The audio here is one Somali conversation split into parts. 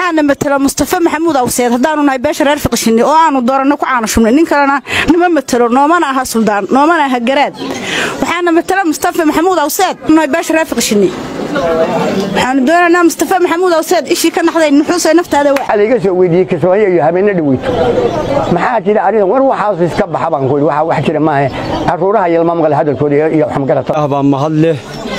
waxaana matala Mustafa Maxamuud Awseed haddaanu nahay beesha reer Fiqishini oo aanu doorano ku caano shumnay nin kalena nama matalo noomana aha suldaan noomana aha garaad waxaana matala Mustafa Maxamuud Awseed nahay beesha reer Fiqishini waxaanu dooranaa Mustafa Maxamuud Awseed ishii ka naxday nuxuusay naftaada waxa laga soo weydiiyay kasooyo iyo habeenna dhaweyto maxaa jira arrin war waxa iska baxaban ku waxa wax jira ma aha aruuraha yelma maqal hadalkooda iyo wax magarata ahba mahad leh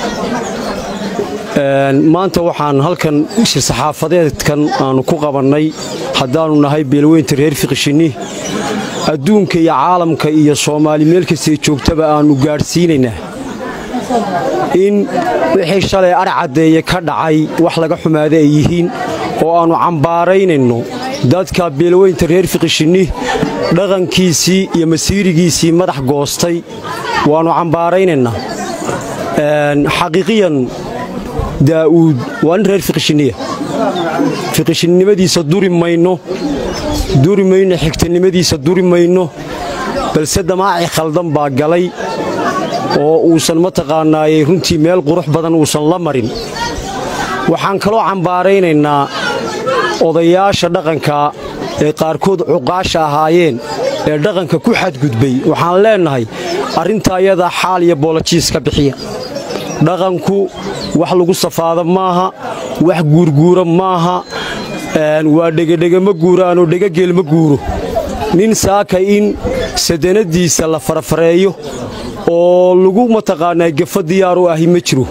maanta waxaan halkan shir saxaafadeedkan aanu ku qabanay haddaanu nahay beelweynta reer Fiqishini adduunka iyo caalamka iyo Soomaali meel kasta joogtaba aanu gaarsiinaynaa in wixii shalay arcadeeye ka dhacay wax laga xumaado ay yihiin oo aanu cambaaraynayno dadka beelweynta reer Fiqishini dhaqankiisii iyo masiirigiisii madax goostay waanu cambaaraynaynaa xaqiiqiyan daawud waan reer Fiqishiniya Fiqishinimadiisa duri mayno xigtanimadiisa duri mayno balse damaaci khaldan baa galay oo uusan mataqaanaayay runtii meel qurux badan uusan la marin waxaan kaloo cambaaraynaynaa odayaasha dhaqanka ee qaarkood cuqaasha ahaayeen ee dhaqanka ku xadgudbay waxaan leenahay arrinta ayada xaal iyo boolojiis ka bixiya dhaqanku wax lagu safaado maaha wax guurguura maaha waa dhegedhege ma guuraanoo dhegageel ma guuro nin saaka in sadanadiisa la farfareeyo oo lagu mataqaanaa gafa diyaar u ahi ma jiro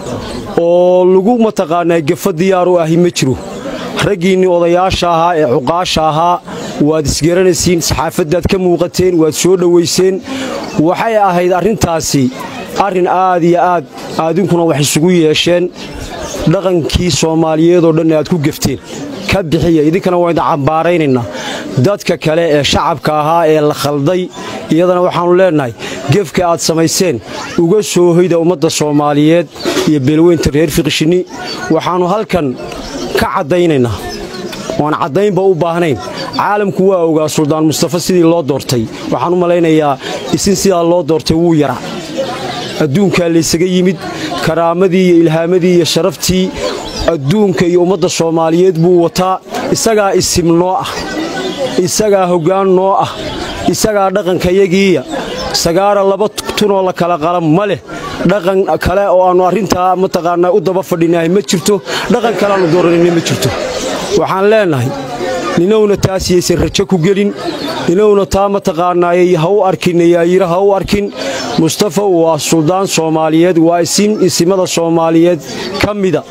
raggiinni odayaasha ahaa ee cuqaasha ahaa waad isgaranaysiin saxaafadaad ka muuqateen waad soo dhowayseen waxay ahayd arrintaasi arrin aad iyo aad aadinkuna wax isugu yeesheen dhaqankii Soomaaliyeed oo dhan aad ku gafteen ka bixiya idinkana waa inta cambaaraynaynaa dadka kale ee shacabka ahaa ee la khalday iyadana waxaanu leenahay gefka aad samayseen uga soo hoyda ummadda Soomaaliyeed iyo beelweynta reer Fiqishini waxaanu halkan ka cadaynaynaa waan cadaynba u baahnayn caalamku waa ogaa suldaan Mustafa sidii loo doortay waxaan u malaynayaa isin sidaa loo doortay wuu yara adduunka la isaga yimid karaamadii iyo ilhaamadii iyo sharaftii adduunka iyo ummadda Soomaaliyeed buu wataa isagaa isim noo ah isagaa hoggaan noo ah isagaa dhaqankayagiiya sagaara laba tunoo la kala qalan ma leh dhaqan kale oo aanu arrintaa mataqaanaa u daba fadhinahay ma jirto dhaqan kale aanu dooranayna ma jirto waxaan leenahay ninowna taasiyaysan rajo ku gelin ninowna taa mataqaanaayay ha u arkin yaayira ha u arkin Mustafa waa suldaan Soomaaliyeed waa isimada Soomaaliyeed kamida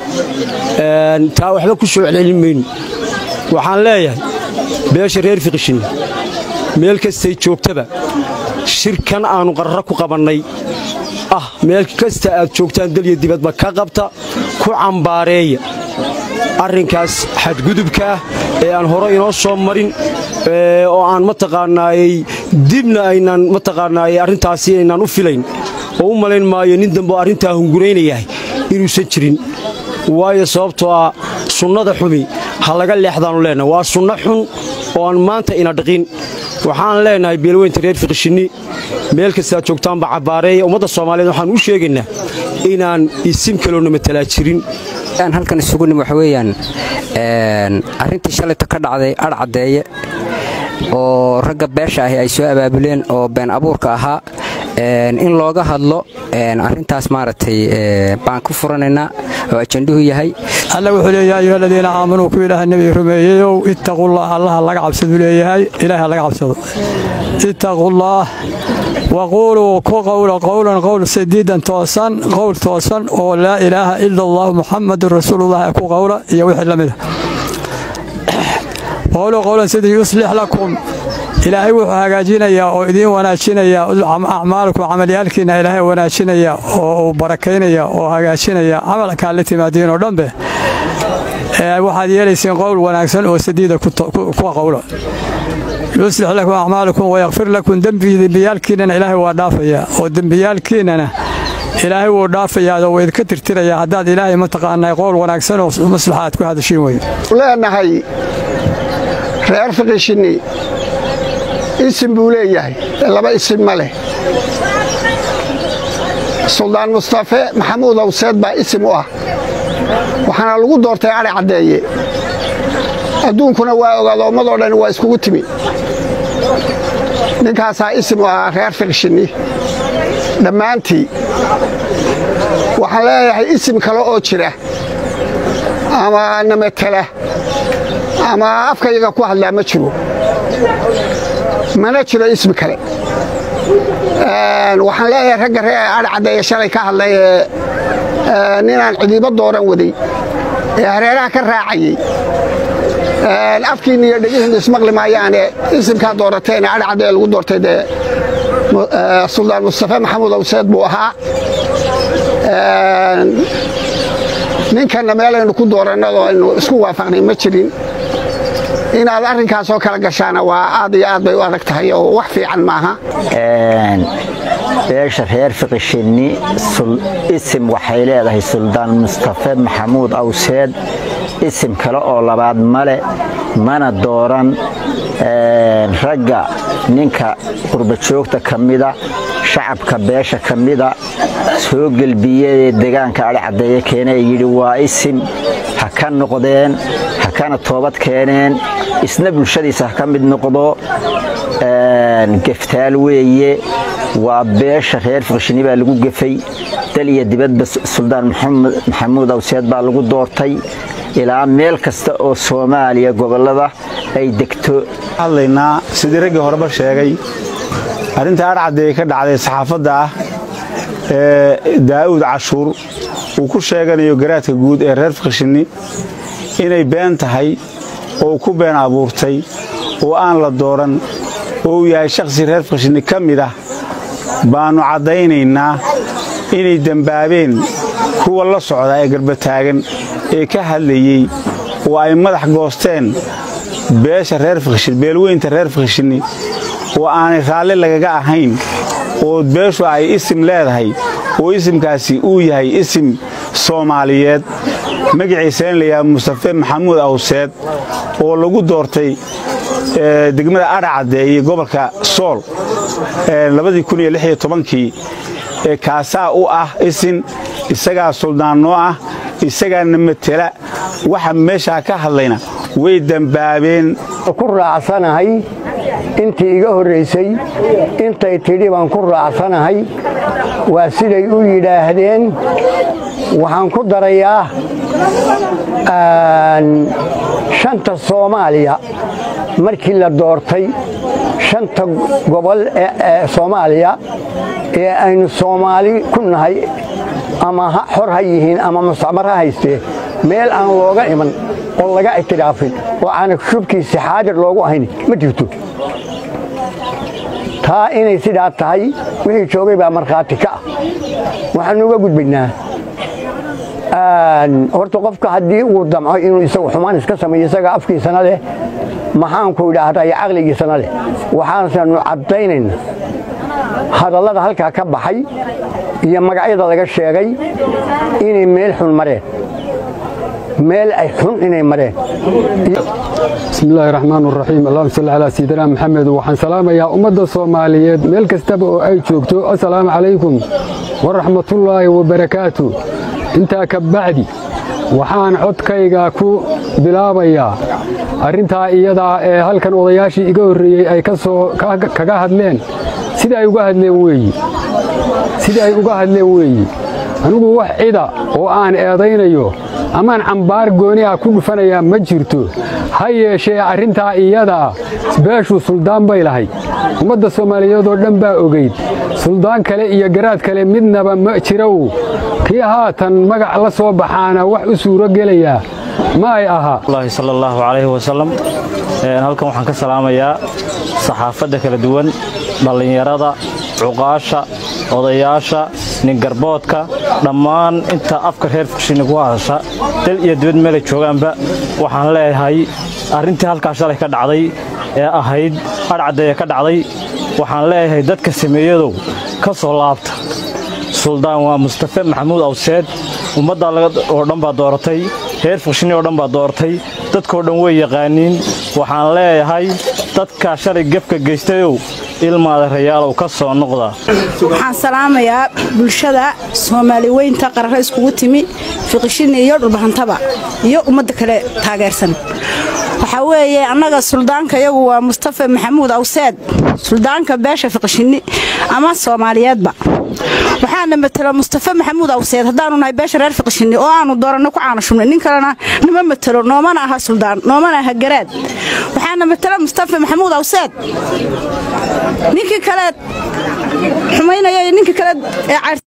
taa waxba ku soo celcelinmayno waxaan leeyahay beesha reer Fiqishini meel kastay joogtaba shirkan aanu qarra ku qabannay meel kasta aad joogtaan dalya dibadba ka qabta ku cambaareeya arrinkaas xadgudubka ee aan hore inoo soo marin oo aan mataqaanaayay dibna aynaan mataqaanaayay arrintaasi aynaan u filayn oo u malayn maayo nin dambe arrintaa hunguraynayahay inuusan jirin waayo sababtoo ah sunnada xumi ha laga leexdaanu leenahay waa sunno xun oo aan maanta ina dhaqin waxaan leenahay beelweynta reer Fiqishini meel kasta joogtaanba cabaareeya ummadda Soomaaliyeed waxaan u sheegaynaa inaan isim kaloona matala jirin aan halkan isugu nim wax weeyaan arrintii shalayta ka dhacday arcadeeye oo ragga beesha ah ay soo abaabuleen oo been abuurka ahaa in looga hadlo arrintaas maaragtay baan ku furanaynaa oo ajanduhu yahay alla wuxuu leeyahay ayyuhalladheena aamanuu ku ilaahay nabi rumeeyayow ittaqullaah allaha laga cabsado leeyahay ilaahay laga cabsado ittaqullaah وقولوا قولا قول سديدا توسن قول توسن ولا إله إلا الله محمد رسول الله أكو قولا يوحي لمده قولوا قولا سديدا يصلح لكم إلهي وحاجينا يا أودين وناشينا يا أعمالكم عمليالكنا إلهي وناشينا يا وبركينا يا وحاجينا يا عملك التي ما دين ودنبه واحد يليسين قول وناكسن وسديدا كو قولا يصلح لكم أعمالكم ويغفر لكم دنبيالكينا إلهي ودافيا ودنبيالكينا إلهي ودافيا وإذ كترتر يا حداد إلهي متقانا يقول وناكسن ومصلحاتكم هذا الشيء وين لا نهي reer Fiqishini isim buu leeyahay laba isim ma leh suldaan Mustafa Maxamuud Awseed baa isim u ah waxaana lagu doortay ari cadeeye adduunkuna waa ogaado ummadoo dhan waa iskugu timi ninkaasaa isim waa reer fiqshini dhammaantii waxaan leeyahay isim kale oo jira ama namatala ama afkayaga ku hadlaa ma jiro mana jiro ismi kale waxaan leeyahay ragga reer adhacaddeeye shalay ka hadlay ninaan cidiibo dooran waday ee hareeraha ka raacayay afkiinna iyo dhegihiinna ismaqli maayaane isimkaa doorateen adhacaddeeye lagu doortay dee suldaan mustafe maxamuud awseed buu ahaa ninkanna meelaynu ku doorannadoo aynu isku waafaqnay ma jirin inaad arrinkaasoo kala gashaana waa aad iyo aad bay u adag tahay oo wax fiican maaha beesha reer fiqishini isim waxay leedahay suldaan mustafe maxamuud awseed isim kale oo labaad male mana dooran ragga ninka qurbajoogta ka mida shacabka beesha ka mida soo gelbiyee deegaanka adhacaddeeye keenee yidhi waa isim ha ka noqdeen ha kana toobad keeneen isna bulshadiisa ha ka mid noqdo geftaal weeye waa beesha reer fiqshini baa lagu gefay dal iyo dibadba suldaan maxamuud awseed baa lagu doortay ilaa meel kasta oo Soomaaliya gobolada ay degto hadlaynaa sidii ragii horeba sheegay arinta adhacaddeeye ka dhacday saxaafadda ah Daawud Cashuur uu ku sheeganayo garaadka guud ee reer fiqshini inay been tahay oo ku been abuurtay oo aan la dooran oo yahay shakhsi reer fiqshini kamid ah baanu cadaynaynaa inay dambaabeen kuwa la socda ee garba taagan ee ka hadlayay oo ay madax goosteen beesha reer fiqshini beelweynta reer fiqshini oo aanay raalli lagaga ahayn oo beeshu ay isim leedahay oo isimkaasi uu yahay isim Soomaaliyeed magaciisa la yahay Mustafa Maxamuud Awseed oo lagu doortay degmada Adhacaddeeye gobolka Sool 2016 kaasaa u ah isim isaga suldaano ah isaga namatala waxa meesha ka hadlayna way dambaabeen ku raacsanahay intii iga horeysay intay tidhi baan ku raacsanahay waa siday u yidhaahdeen waxaan ku darayaa shanta Soomaaliya markii la doortay shanta gobol ee Soomaaliya ee aynu Soomaali ku nahay ama xor hayihiin ama mustacmar haystee meel aan looga iman oo laga itiraafin oo aan shubkiisa xaadir loogu ahayn ma jirto taa inay sidaa tahay wixii joogay baa markhaati ka ah waxaan uga gudbaynaa horta qofka haddii uu damco inuu isagu xumaan iska sameeyo isaga afkiisana leh maxaan ku idhaahdaa iyo caqligiisana leh waxaanu cadaynaynaa hadallada halkaa ka baxay iyo magacyada laga sheegay inay meel xun mareen meel ay xun inay mareen bismillaahi raxmaani raxiim allahumma salli ala sayyidina maxamed waxaan salaamayaa ummadda Soomaaliyeed meel kastaba oo ay joogto assalaamu calaykum wa rahmatullaahi wa barakaatuh inta ka bacdi waxaan codkayga ku bilaabayaa arinta iyada ee halkan odayaashii iga horeeyay ay kaga hadleen sida ay uga hadleen weeyi anigu wax cida oo aan eedaynayo amaan cambaar gooni ah ku dhufanayaa ma jirto ha yeeshee arinta iyada beeshu suldaan bay lahay ummadda Soomaaliyeed oo dhan baa ogeyd suldaan kale iyo garaad kale midnaba ma jiro kii haatan magac la soo baxaana wax u suuro gelaya ma ay aha Allah sallallahu alayhi wa sallam halkan waxaan ka salaamayaa saxaafadda kala duwan dhalinyarada cuqaasha odayaasha nin garboodka dhammaan inta afka reer fiqshini ku hadasha dal iyo dibad meel joogaanba waxaan leeyahay arintii halkaas shalay ka dhacday ee ahayd Adhacaddeeye ka dhacday waxaan leeyahay dadka sameeyadow ka soo laabta suldaan waa Mustafa Maxamuud Awseed ummadda oo dhan baa dooratay reer fiqshini oo dhan baa doortay dadkoo dhan way yaqaaniin waxaan leeyahay dadka shalay gafka geystayow ilmaada rayaalow ka soo noqda waxaan salaamayaa bulshada Soomaali weynta qarar iskugu timi fiqshini iyo dhulbahantaba iyo ummadda kale taageersan waxa weeye annaga suldaanka iyagu waa Mustafa Maxamuud Awseed suldaanka beesha Fiqshini ama Soomaaliyeedba waxaana matala Mustafa Maxamuud Awseed haddaanu nahay beesha reer Fiqshini oo aanu doorano ku caanashumnay nin kalena nima matalo noomana aha suldaan noomana aha garaad waxaana matala Mustafa Maxamuud Awseed ninkii kale xumaynaya ninkii kale